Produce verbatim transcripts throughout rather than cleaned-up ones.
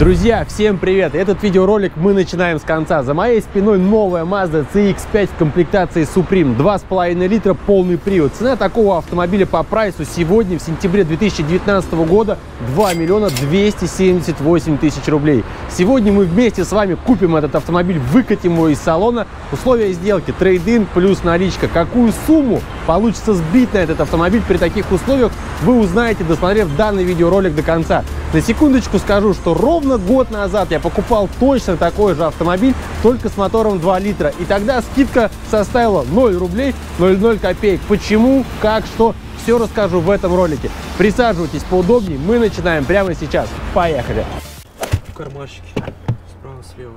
Друзья, всем привет! Этот видеоролик мы начинаем с конца. За моей спиной новая Mazda си икс пять в комплектации Supreme. два с половиной литра, полный привод. Цена такого автомобиля по прайсу сегодня, в сентябре две тысячи девятнадцатого года, два миллиона двести семьдесят восемь тысяч рублей. Сегодня мы вместе с вами купим этот автомобиль, выкатим его из салона. Условия сделки: трейд-ин плюс наличка. Какую сумму получится сбить на этот автомобиль при таких условиях, вы узнаете, досмотрев данный видеоролик до конца. На секундочку скажу, что ровно год назад я покупал точно такой же автомобиль, только с мотором два литра. И тогда скидка составила ноль рублей ноль ноль копеек. Почему, как, что, все расскажу в этом ролике. Присаживайтесь поудобнее, мы начинаем прямо сейчас. Поехали! Кармашки справа, слева.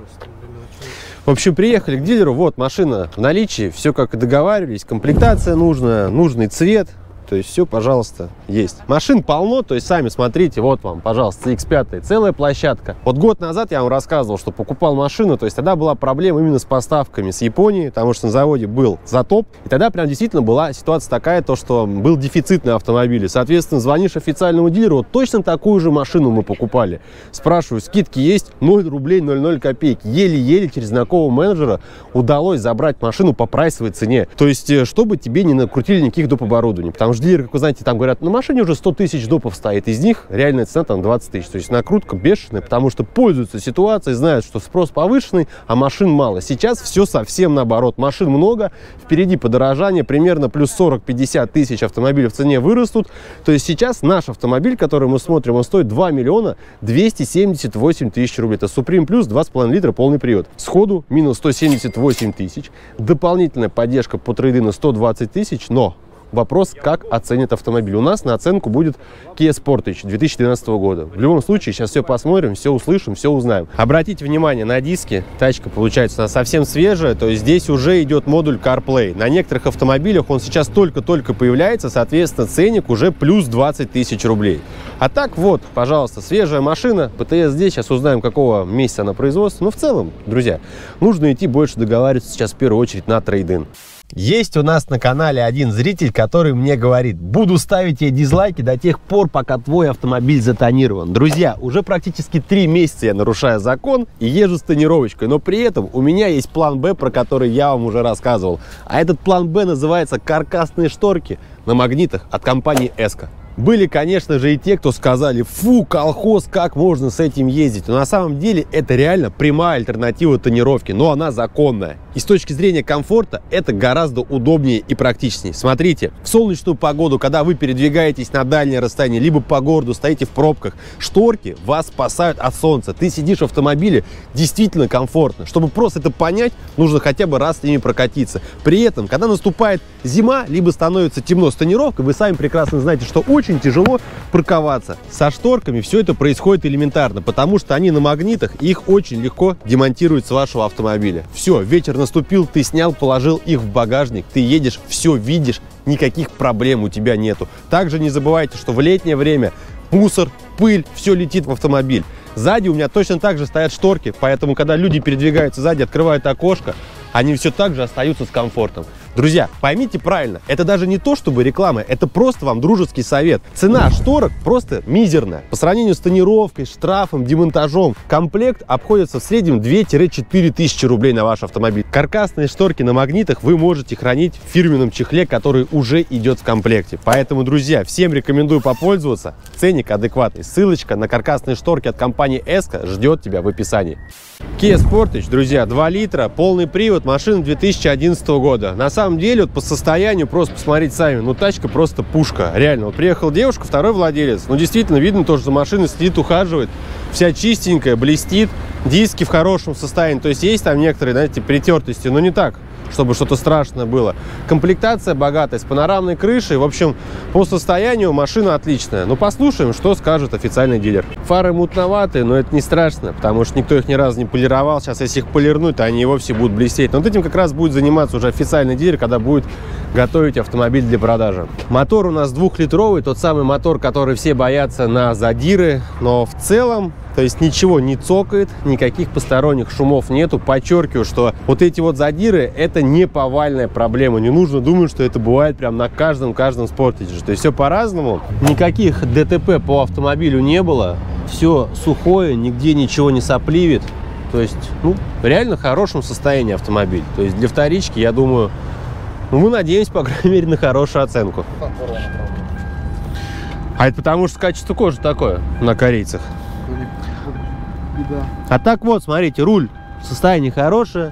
В общем, приехали к дилеру, вот машина в наличии, все как и договаривались, комплектация нужная, нужный цвет. То есть все, пожалуйста, есть. Машин полно, то есть сами смотрите, вот вам, пожалуйста, си икс пять, целая площадка. Вот год назад я вам рассказывал, что покупал машину, то есть тогда была проблема именно с поставками с Японии, потому что на заводе был затоп. И тогда прям действительно была ситуация такая, то что был дефицит на автомобиле. Соответственно, звонишь официальному дилеру, вот точно такую же машину мы покупали. Спрашиваю, скидки есть? ноль рублей ноль ноль копеек. Еле-еле через знакомого менеджера удалось забрать машину по прайсовой цене. То есть, чтобы тебе не накрутили никаких доп. Оборудований. Потому дилеры, как вы знаете, там говорят, на машине уже сто тысяч допов стоит, из них реальная цена там двадцать тысяч. То есть накрутка бешеная, потому что пользуются ситуацией, знают, что спрос повышенный, а машин мало. Сейчас все совсем наоборот. Машин много, впереди подорожание, примерно плюс сорок-пятьдесят тысяч автомобилей в цене вырастут. То есть сейчас наш автомобиль, который мы смотрим, он стоит два миллиона двести семьдесят восемь тысяч рублей. Это Supreme Plus, два с половиной литра, полный привод. Сходу минус сто семьдесят восемь тысяч. Дополнительная поддержка по трейд-ину сто двадцать тысяч, но вопрос, как оценит автомобиль. У нас на оценку будет Kia Sportage две тысячи двенадцатого года. В любом случае, сейчас все посмотрим, все услышим, все узнаем. Обратите внимание на диски. Тачка, получается, она совсем свежая. То есть здесь уже идет модуль CarPlay. На некоторых автомобилях он сейчас только-только появляется. Соответственно, ценник уже плюс двадцать тысяч рублей. А так вот, пожалуйста, свежая машина. ПТС здесь. Сейчас узнаем, какого месяца она производства. Но в целом, друзья, нужно идти больше договариваться сейчас в первую очередь на трейд-ин. Есть у нас на канале один зритель, который мне говорит: буду ставить тебе дизлайки до тех пор, пока твой автомобиль затонирован. Друзья, уже практически три месяца я нарушаю закон и езжу с тонировочкой, но при этом у меня есть план Б, про который я вам уже рассказывал. А этот план Б называется каркасные шторки на магнитах от компании Эска. Были, конечно же, и те, кто сказали: фу, колхоз, как можно с этим ездить? Но на самом деле это реально прямая альтернатива тонировки, но она законная. И с точки зрения комфорта это гораздо удобнее и практичнее. Смотрите, в солнечную погоду, когда вы передвигаетесь на дальнее расстояние, либо по городу стоите в пробках, шторки вас спасают от солнца. Ты сидишь в автомобиле действительно комфортно. Чтобы просто это понять, нужно хотя бы раз с ними прокатиться. При этом, когда наступает зима, либо становится темно с тонировкой, вы сами прекрасно знаете, что очень Очень тяжело парковаться. Со шторками все это происходит элементарно, потому что они на магнитах, и их очень легко демонтировать с вашего автомобиля. Все, ветер наступил, ты снял, положил их в багажник, ты едешь, все видишь, никаких проблем у тебя нету. Также не забывайте, что в летнее время мусор, пыль, все летит в автомобиль. Сзади у меня точно так же стоят шторки, поэтому, когда люди передвигаются сзади, открывают окошко, они все так же остаются с комфортом. Друзья, поймите правильно, это даже не то чтобы реклама, это просто вам дружеский совет. Цена шторок просто мизерная. По сравнению с тонировкой, штрафом, демонтажом, комплект обходится в среднем две-четыре тысячи рублей на ваш автомобиль. Каркасные шторки на магнитах вы можете хранить в фирменном чехле, который уже идет в комплекте. Поэтому, друзья, всем рекомендую попользоваться. Ценник адекватный. Ссылочка на каркасные шторки от компании Эска ждет тебя в описании. Kia Sportage, друзья, два литра, полный привод, машина две тысячи одиннадцатого года. На самом деле, вот по состоянию, просто посмотрите сами, ну тачка просто пушка, реально. Вот приехала девушка, второй владелец, ну действительно видно то, что за машиной следит, ухаживает, вся чистенькая, блестит, диски в хорошем состоянии, то есть есть там некоторые, знаете, притертости, но не так, чтобы что-то страшное было. Комплектация богатая, с панорамной крышей. В общем, по состоянию машина отличная. Ну, послушаем, что скажет официальный дилер. Фары мутноватые, но это не страшно, потому что никто их ни разу не полировал. Сейчас, если их полирнуть, то они и вовсе будут блестеть. Но вот этим как раз будет заниматься уже официальный дилер, когда будет готовить автомобиль для продажи. Мотор у нас двухлитровый, тот самый мотор, который все боятся на задиры, но в целом, то есть ничего не цокает, никаких посторонних шумов нету. Подчеркиваю, что вот эти вот задиры — это не повальная проблема. Не нужно думать, что это бывает прям на каждом-каждом спорттеже. То есть все по-разному. Никаких ДТП по автомобилю не было. Все сухое, нигде ничего не сопливит. То есть, ну, реально в хорошем состоянии автомобиль. То есть для вторички, я думаю, ну, мы надеемся, по крайней мере, на хорошую оценку. А это потому что качество кожи такое на корейцах. А так вот, смотрите, руль состояние хорошее,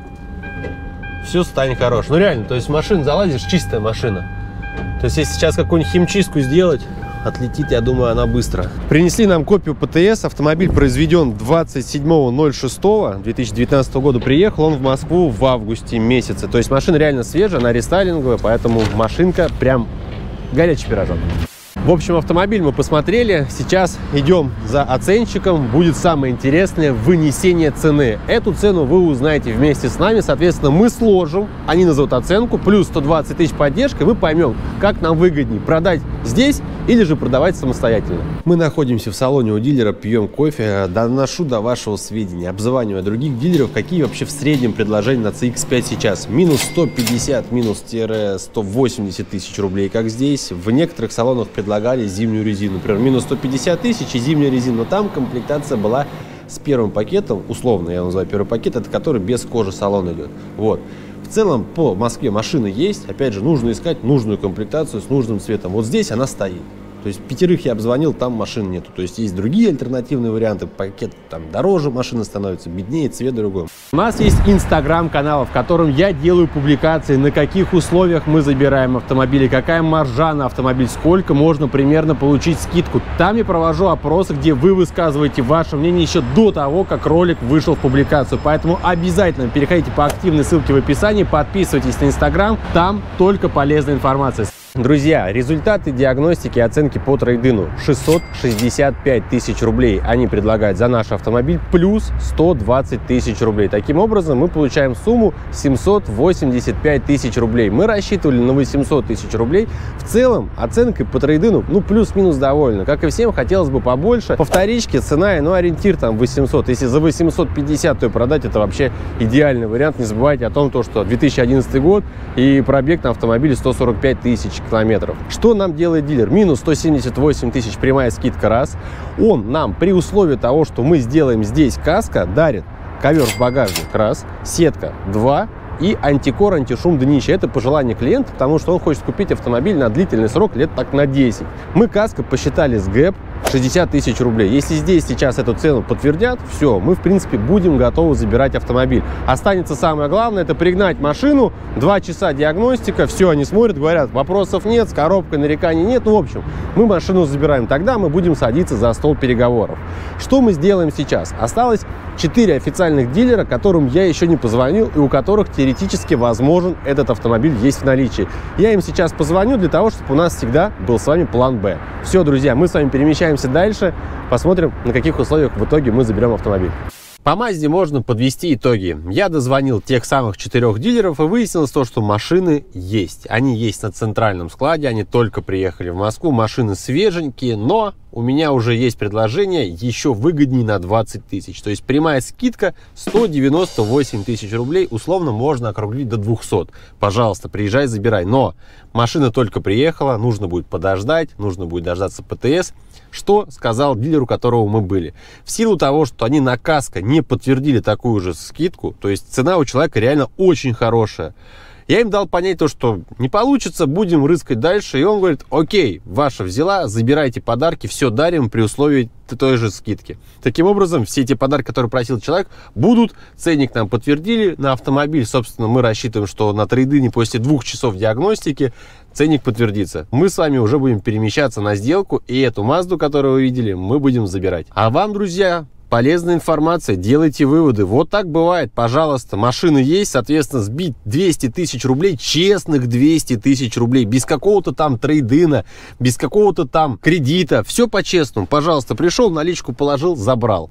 все состояние хорошее. Ну реально, то есть в машину залазишь, чистая машина. То есть если сейчас какую-нибудь химчистку сделать, отлетит, я думаю, она быстро. Принесли нам копию ПТС. Автомобиль произведен двадцать седьмого ноль шестого две тысячи девятнадцатого года. Приехал он в Москву в августе месяце. То есть машина реально свежая, она рестайлинговая, поэтому машинка прям горячий пирожок. В общем, автомобиль мы посмотрели. Сейчас идем за оценщиком. Будет самое интересное — вынесение цены. Эту цену вы узнаете вместе с нами. Соответственно, мы сложим, они назовут оценку, плюс сто двадцать тысяч поддержка. Мы поймем, как нам выгоднее продать здесь или же продавать самостоятельно. Мы находимся в салоне у дилера, пьем кофе. Доношу до вашего сведения, обзванивая других дилеров, какие вообще в среднем предложения на си икс пять сейчас. Минус сто пятьдесят, минус сто восемьдесят тысяч рублей, как здесь. В некоторых салонах предлагают предлагали зимнюю резину, например, минус сто пятьдесят тысяч и зимняя резина, но там комплектация была с первым пакетом, условно я называю первый пакет, это который без кожи салона идет. Вот. В целом по Москве машины есть, опять же, нужно искать нужную комплектацию с нужным цветом. Вот здесь она стоит. То есть пятерых я обзвонил, там машин нету. То есть есть другие альтернативные варианты. Пакет там дороже, машина становится беднее, цвет другой. У нас есть инстаграм-канал, в котором я делаю публикации, на каких условиях мы забираем автомобили, какая маржа на автомобиль, сколько можно примерно получить скидку. Там я провожу опросы, где вы высказываете ваше мнение еще до того, как ролик вышел в публикацию. Поэтому обязательно переходите по активной ссылке в описании, подписывайтесь на инстаграм, там только полезная информация. Друзья, результаты диагностики и оценки по трейд-ину: шестьсот шестьдесят пять тысяч рублей они предлагают за наш автомобиль, плюс сто двадцать тысяч рублей. Таким образом, мы получаем сумму семьсот восемьдесят пять тысяч рублей. Мы рассчитывали на восемьсот тысяч рублей. В целом, оценкой по трейд-ину, ну, плюс-минус довольно. Как и всем, хотелось бы побольше. По вторичке цена, ну, ориентир там восемьсот. Если за восемьсот пятьдесят, то и продать — это вообще идеальный вариант. Не забывайте о том, что две тысячи одиннадцатый год и пробег на автомобиле сто сорок пять тысяч километров. Что нам делает дилер? Минус сто семьдесят восемь тысяч, прямая скидка, раз. Он нам при условии того, что мы сделаем здесь каско, дарит ковер в багажник, раз, сетка, два, и антикор, антишум днища. Это пожелание клиента, потому что он хочет купить автомобиль на длительный срок, лет так на десять. Мы каско посчитали с гэп шестьдесят тысяч рублей. Если здесь сейчас эту цену подтвердят, все, мы в принципе будем готовы забирать автомобиль. Останется самое главное — это пригнать машину, два часа диагностика, все, они смотрят, говорят, вопросов нет, с коробкой нареканий нет. Ну, в общем, мы машину забираем. Тогда мы будем садиться за стол переговоров. Что мы сделаем сейчас? Осталось четыре официальных дилера, которым я еще не позвонил и у которых теоретически возможен этот автомобиль есть в наличии. Я им сейчас позвоню для того, чтобы у нас всегда был с вами план Б. Все, друзья, мы с вами перемещаемся дальше, посмотрим, на каких условиях в итоге мы заберем автомобиль. По Мазде можно подвести итоги. Я дозвонил тех самых четырех дилеров, и выяснилось то, что машины есть. Они есть на центральном складе, они только приехали в Москву, машины свеженькие, но у меня уже есть предложение еще выгоднее на двадцать тысяч. То есть прямая скидка сто девяносто восемь тысяч рублей, условно можно округлить до двухсот. Пожалуйста, приезжай, забирай. Но машина только приехала, нужно будет подождать, нужно будет дождаться ПТС. Что сказал дилеру, у которого мы были? В силу того, что они на каско не подтвердили такую же скидку, то есть цена у человека реально очень хорошая, я им дал понять то, что не получится, будем рыскать дальше. И он говорит: окей, ваша взяла, забирайте подарки, все дарим при условии той же скидки. Таким образом, все эти подарки, которые просил человек, будут. Ценник нам подтвердили. На автомобиль, собственно, мы рассчитываем, что на трейд-ине после двух часов диагностики ценник подтвердится. Мы с вами уже будем перемещаться на сделку, и эту Мазду, которую вы видели, мы будем забирать. А вам, друзья, полезная информация, делайте выводы. Вот так бывает, пожалуйста. Машины есть, соответственно, сбить двести тысяч рублей, честных двести тысяч рублей, без какого-то там трейд-ина, без какого-то там кредита. Все по-честному. Пожалуйста, пришел, наличку положил, забрал.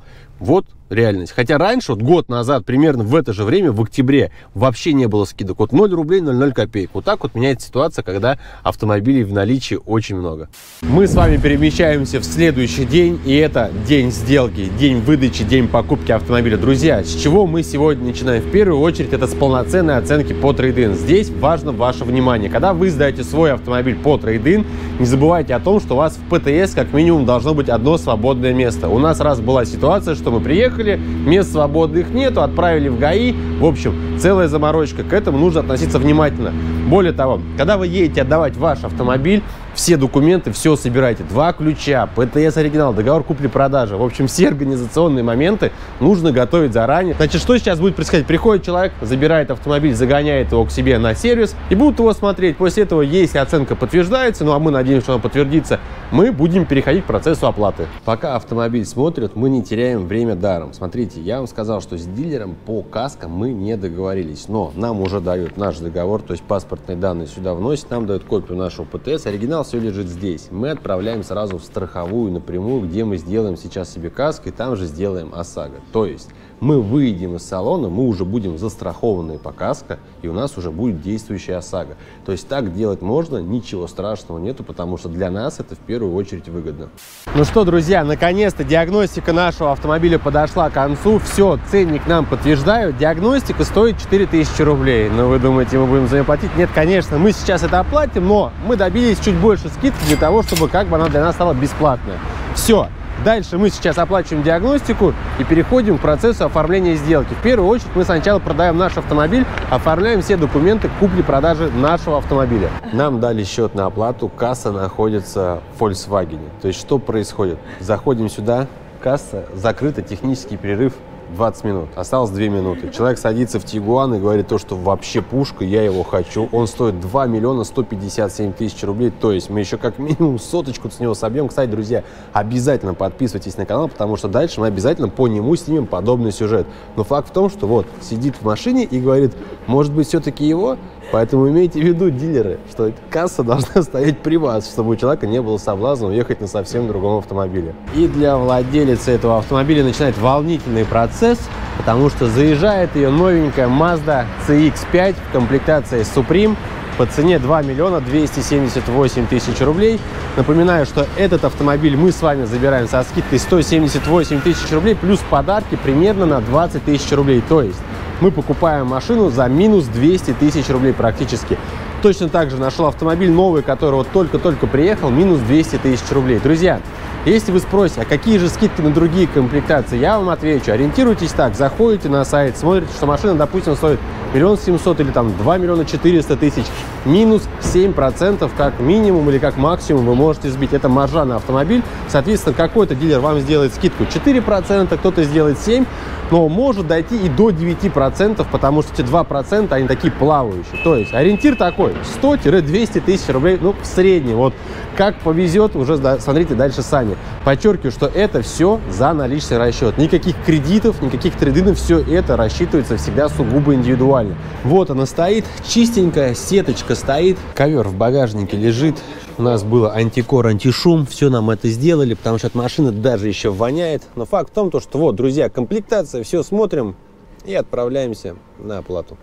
Вот реальность. Хотя раньше, вот год назад, примерно в это же время, в октябре, вообще не было скидок. Вот ноль рублей ноль ноль копеек. Вот так вот меняется ситуация, когда автомобилей в наличии очень много. Мы с вами перемещаемся в следующий день, и это день сделки, день выдачи, день покупки автомобиля. Друзья, с чего мы сегодня начинаем? В первую очередь, это с полноценной оценки по трейд-ин. Здесь важно ваше внимание. Когда вы сдаете свой автомобиль по трейд-ин, не забывайте о том, что у вас в ПТС как минимум должно быть одно свободное место. У нас раз была ситуация, что мы приехали, мест свободных нету, отправили в ГАИ. В общем, целая заморочка. К этому нужно относиться внимательно. Более того, когда вы едете отдавать ваш автомобиль, все документы, все собирайте. Два ключа, ПТС оригинал, договор купли-продажи. В общем, все организационные моменты нужно готовить заранее. Значит, что сейчас будет происходить? Приходит человек, забирает автомобиль, загоняет его к себе на сервис и будут его смотреть. После этого, если оценка подтверждается, ну а мы надеемся, что она подтвердится, мы будем переходить к процессу оплаты. Пока автомобиль смотрят, мы не теряем время даром. Смотрите, я вам сказал, что с дилером по каско мы не договорились, но нам уже дают наш договор, то есть паспортные данные сюда вносят, нам дают копию нашего ПТС, оригинал все лежит здесь. Мы отправляем сразу в страховую напрямую, где мы сделаем сейчас себе каско, и там же сделаем ОСАГО. То есть мы выйдем из салона, мы уже будем застрахованные по каско, и у нас уже будет действующая ОСАГО. То есть так делать можно, ничего страшного нету, потому что для нас это в первую очередь выгодно. Ну что, друзья, наконец-то диагностика нашего автомобиля подошла к концу. Все, ценник нам подтверждают. Диагностика стоит четыре тысячи рублей. Но вы думаете, мы будем за нее платить? Нет, конечно, мы сейчас это оплатим, но мы добились чуть больше скидки для того, чтобы как бы она для нас стала бесплатная. Все. Дальше мы сейчас оплачиваем диагностику и переходим к процессу оформления сделки. В первую очередь мы сначала продаем наш автомобиль, оформляем все документы купли-продажи нашего автомобиля. Нам дали счет на оплату, касса находится в Volkswagen. То есть что происходит? Заходим сюда, касса закрыта, технический перерыв двадцать минут. Осталось две минуты. Человек садится в Тигуан и говорит то, что вообще пушка, я его хочу. Он стоит два миллиона сто пятьдесят семь тысяч рублей. То есть мы еще как минимум соточку с него собьем. Кстати, друзья, обязательно подписывайтесь на канал, потому что дальше мы обязательно по нему снимем подобный сюжет. Но факт в том, что вот сидит в машине и говорит, может быть, все-таки его? Поэтому имейте в виду, дилеры, что касса должна стоять при вас, чтобы у человека не было соблазна уехать на совсем другом автомобиле. И для владелицы этого автомобиля начинает волнительный процесс, потому что заезжает ее новенькая Mazda си икс пять в комплектации Supreme по цене два миллиона двести семьдесят восемь тысяч рублей. Напоминаю, что этот автомобиль мы с вами забираем со скидкой сто семьдесят восемь тысяч рублей плюс подарки примерно на двадцать тысяч рублей. То есть мы покупаем машину за минус двести тысяч рублей практически. Точно так же нашел автомобиль новый, который вот только-только приехал, минус двести тысяч рублей. Друзья, если вы спросите, а какие же скидки на другие комплектации, я вам отвечу. Ориентируйтесь так, заходите на сайт, смотрите, что машина, допустим, стоит миллион семьсот или там два миллиона четыреста тысяч, минус семь процентов как минимум или как максимум вы можете сбить. Это маржа на автомобиль. Соответственно, какой-то дилер вам сделает скидку четыре процента, кто-то сделает семь процентов, но может дойти и до девяти процентов, потому что эти два процента, они такие плавающие. То есть ориентир такой, сто — двести тысяч рублей, ну, в среднем. Вот как повезет, уже смотрите дальше сами. Подчеркиваю, что это все за наличный расчет. Никаких кредитов, никаких трейдинов, все это рассчитывается всегда сугубо индивидуально. Вот она стоит, чистенькая, сеточка стоит, ковер в багажнике лежит. У нас было антикор, антишум, все нам это сделали, потому что от машины даже еще воняет. Но факт в том, что вот, друзья, комплектация, все смотрим и отправляемся на оплату.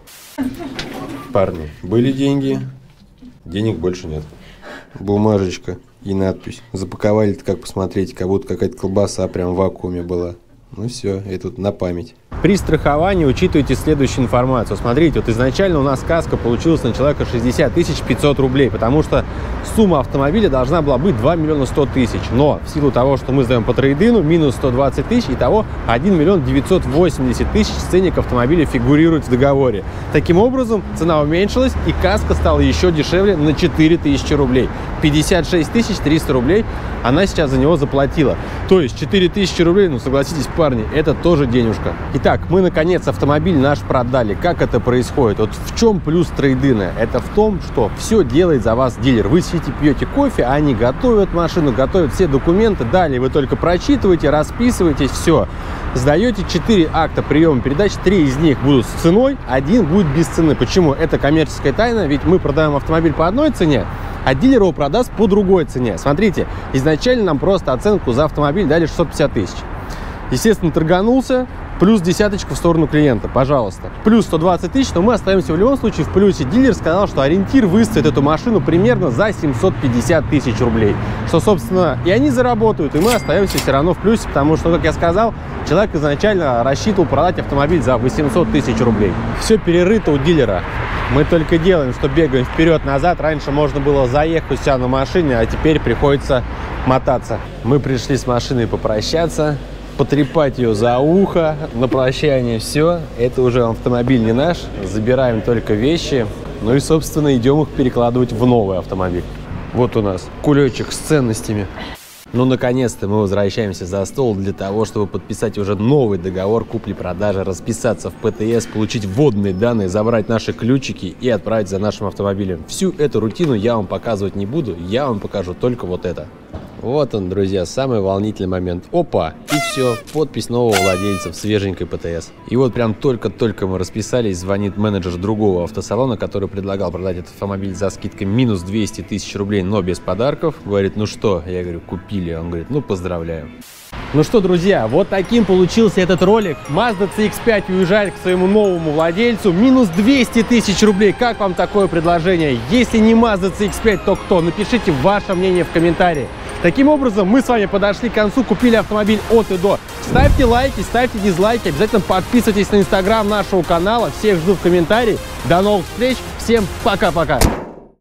Парни, были деньги, денег больше нет. Бумажечка и надпись. Запаковали-то, как посмотреть, как будто какая-то колбаса прям в вакууме была. Ну все, и тут на память. При страховании учитывайте следующую информацию. Смотрите, вот изначально у нас каска получилась на человека шестьдесят тысяч пятьсот рублей, потому что сумма автомобиля должна была быть два миллиона сто тысяч. Но в силу того, что мы сдаем по трейдину, минус сто двадцать тысяч, итого один миллион девятьсот восемьдесят тысяч ценник автомобиля фигурирует в договоре. Таким образом, цена уменьшилась, и каска стала еще дешевле на четыре тысячи рублей. пятьдесят шесть тысяч триста рублей она сейчас за него заплатила. То есть четыре тысячи рублей, ну согласитесь, парни, это тоже денежка. Итак, мы наконец автомобиль наш продали. Как это происходит? Вот в чем плюс трейдина? Это в том, что все делает за вас дилер. Вы сидите, пьете кофе, а они готовят машину, готовят все документы. Далее вы только прочитываете, расписываетесь, все. Сдаете четыре акта приема передач, три из них будут с ценой, один будет без цены. Почему? Это коммерческая тайна, ведь мы продаем автомобиль по одной цене, а дилер его продаст по другой цене. Смотрите, изначально нам просто оценку за автомобиль дали шестьсот пятьдесят тысяч. Естественно, торганулся, плюс десяточку в сторону клиента, пожалуйста. Плюс сто двадцать тысяч, но мы остаемся в любом случае в плюсе. Дилер сказал, что ориентир выставит эту машину примерно за семьсот пятьдесят тысяч рублей. Что, собственно, и они заработают, и мы остаемся все равно в плюсе, потому что, как я сказал, человек изначально рассчитывал продать автомобиль за восемьсот тысяч рублей. Все перерыто у дилера. Мы только делаем, что бегаем вперед-назад. Раньше можно было заехать у себя на машине, а теперь приходится мотаться. Мы пришли с машиной попрощаться, потрепать ее за ухо, на прощание все. Это уже автомобиль не наш, забираем только вещи. Ну и, собственно, идем их перекладывать в новый автомобиль. Вот у нас кулечек с ценностями. Ну, наконец-то мы возвращаемся за стол для того, чтобы подписать уже новый договор купли-продажи, расписаться в ПТС, получить вводные данные, забрать наши ключики и отправить за нашим автомобилем. Всю эту рутину я вам показывать не буду, я вам покажу только вот это. Вот он, друзья, самый волнительный момент. Опа! И все, подпись нового владельца в свеженькой ПТС. И вот прям только-только мы расписались, звонит менеджер другого автосалона, который предлагал продать этот автомобиль за скидкой минус двести тысяч рублей, но без подарков. Говорит, ну что? Я говорю, купили. Он говорит, ну поздравляю. Ну что, друзья, вот таким получился этот ролик. Mazda си икс пять уезжает к своему новому владельцу. Минус двести тысяч рублей. Как вам такое предложение? Если не Mazda си икс пять, то кто? Напишите ваше мнение в комментарии. Таким образом, мы с вами подошли к концу, купили автомобиль от и до. Ставьте лайки, ставьте дизлайки, обязательно подписывайтесь на инстаграм нашего канала. Всех жду в комментарии. До новых встреч, всем пока-пока.